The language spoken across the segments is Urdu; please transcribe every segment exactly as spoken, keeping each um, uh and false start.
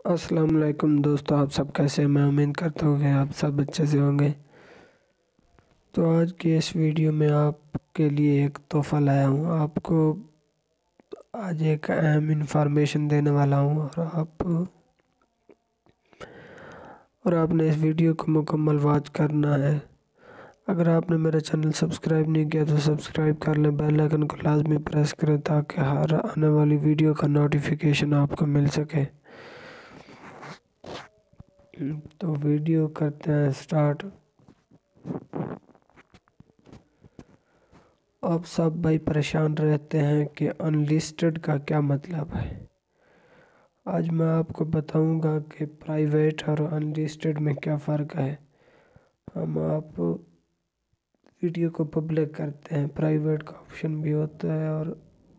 السلام علیکم دوستو، آپ سب کیسے ہیں؟ میں امید کرتا ہوں کہ آپ سب اچھے سے ہوں گے۔ تو آج کی اس ویڈیو میں آپ کے لیے ایک تحفہ لایا ہوں۔ آپ کو آج ایک اہم انفارمیشن دینے والا ہوں اور آپ اور آپ نے اس ویڈیو کو مکمل واچ کرنا ہے۔ اگر آپ نے میرا چینل سبسکرائب نہیں کیا تو سبسکرائب کر لیں، بیل آئیکن کو لازمی پریس کریں تاکہ ہر آنے والی ویڈیو کا نوٹیفیکیشن آپ کو مل سکے۔ تو ویڈیو کرتے ہیں سٹارٹ۔ آپ سب بھائی پریشان رہتے ہیں کہ ان لسٹڈ کا کیا مطلب ہے۔ آج میں آپ کو بتاؤں گا کہ پرائیویٹ اور ان لسٹڈ میں کیا فرق ہے۔ ہم آپ ویڈیو کو پبلک کرتے ہیں، پرائیویٹ کا آپشن بھی ہوتا ہے اور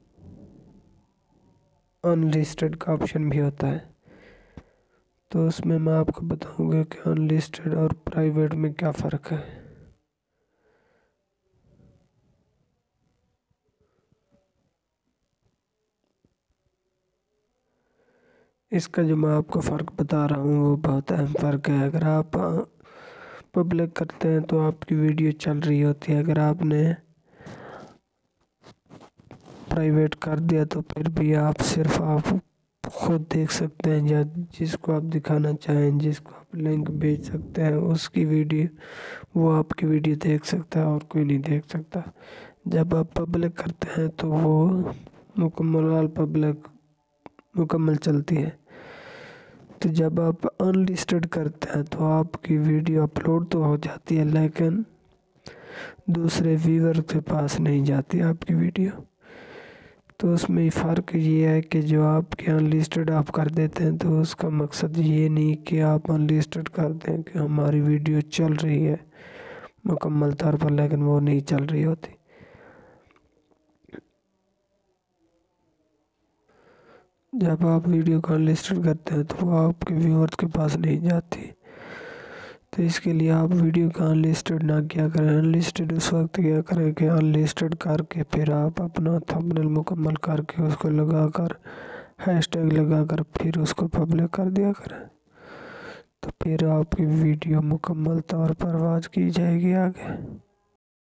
ان لسٹڈ کا آپشن بھی ہوتا ہے۔ تو اس میں میں آپ کو بتاؤں گا کہ ان لسٹڈ اور پرائیویٹ میں کیا فرق ہے۔ اس کا جو میں آپ کو فرق بتا رہا ہوں وہ بہت اہم فرق ہے۔ اگر آپ پبلک کرتے ہیں تو آپ کی ویڈیو چل رہی ہوتی ہے، اگر آپ نے پرائیویٹ کر دیا تو پھر بھی آپ صرف آپ خود دیکھ سکتے ہیں، یا جس کو آپ دکھانا چاہیں، جس کو آپ لنک بھیج سکتے ہیں، اس کی ویڈیو وہ آپ کی ویڈیو دیکھ سکتا ہے اور کوئی نہیں دیکھ سکتا۔ جب آپ پبلک کرتے ہیں تو وہ مکمل آل پبلک مکمل چلتی ہے۔ تو جب آپ ان لسٹڈ کرتے ہیں تو آپ کی ویڈیو اپلوڈ تو ہو جاتی ہے لیکن دوسرے ویور کے پاس نہیں جاتی آپ کی ویڈیو۔ تو اس میں فرق یہ ہے کہ جو آپ کے ان لسٹڈ آپ کر دیتے ہیں تو اس کا مقصد یہ نہیں کہ آپ ان لسٹڈ کر دیں کہ ہماری ویڈیو چل رہی ہے مکمل طور پر، لیکن وہ نہیں چل رہی ہوتی۔ جب آپ ویڈیو کو ان لسٹڈ کرتے ہیں تو وہ آپ کے ویورز کے پاس نہیں جاتی۔ تو اس کے لیے آپ ویڈیو کا ان لسٹڈ نہ کیا کریں۔ ان لسٹڈ اس وقت کیا کریں کہ ان لسٹڈ کر کے پھر آپ اپنا تھمبنیل مکمل کر کے اس کو لگا کر ہیش ٹیگ لگا کر پھر اس کو پبلک کر دیا کریں، تو پھر آپ کی ویڈیو مکمل طور پر واچ کی جائے گی آگے۔